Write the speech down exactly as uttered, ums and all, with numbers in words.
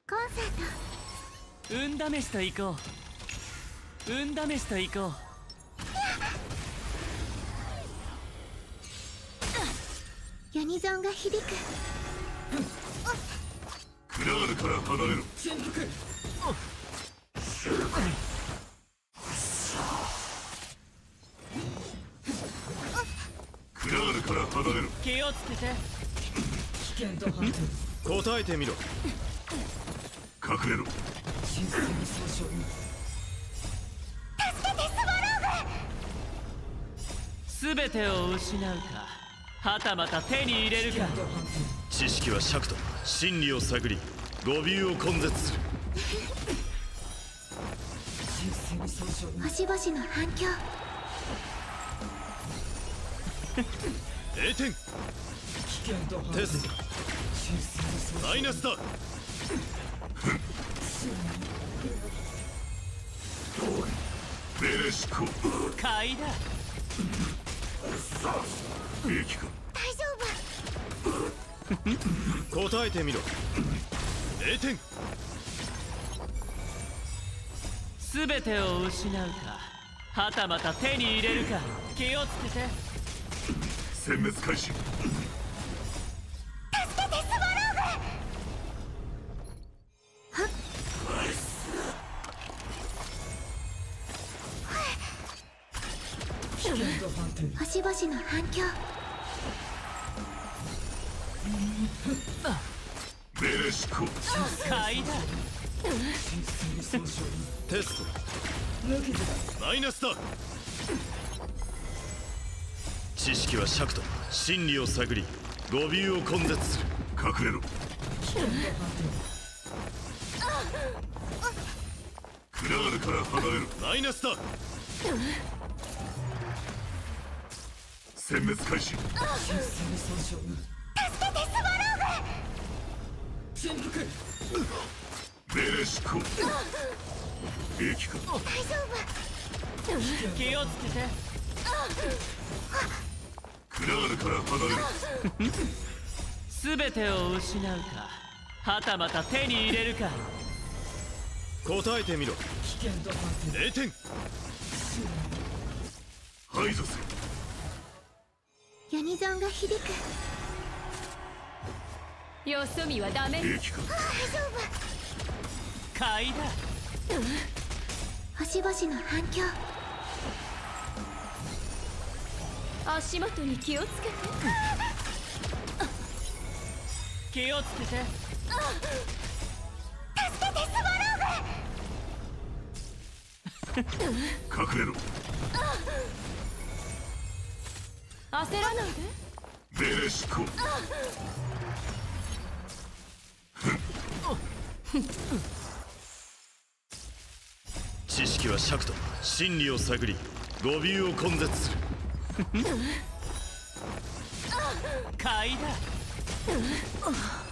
コンサート運試しと行こう。運試しと行こう。 ユニゾンが響く。 クラールから離れろ。 潜伏。 クラールから離れろ。 気をつけて。 危険と判定。 答えてみろ。 隠れろ。 神聖に総称。 助けてスワローグ。 全てを失うか、はたまた手に入れるか。 知識は尺と真理を探り、語尾を根絶する。 神聖に総称。 星々の反響。 栄転。 危険と判定。 テスト。 神聖に総称。 マイナスだ。 ベレシコ。 買いだ。 兵器か。 大丈夫。 答えてみろ。栄転。 全てを失うか、はたまた手に入れるか。気をつけて。 殲滅開始。 助けてスワローグ。はっ。 危険と判定。 星々の反響。 ベレシコ。 買いだ。 神聖に総称。 テスト。 無傷だ。 マイナスだ。知識は尺と真理を探り、語尾を根絶する。 隠れろ。 危険と判クラールから離れろ。 マイナスだ。 殲滅開始。 定。神聖に総称。 助けてスワローグ。 潜伏。 ベレシコ。兵器か。 大丈夫。 気をつけて。 クラールから離れろ。 全てを失うか、はたまた手に入れるか。 答えてみろ。 危険と判定。 栄転。 排除せ。 ユニゾンが響く。 よそ見はダメ。 兵器か。 大丈買いだ。 夫。星々の反響。 足元に気をつけて。 気をつけて。 助けてスワローグ。 隠れろ。 焦らないで。 ベレシコ。 知識は尺と真理を探り、語尾を根絶する。 買いだ。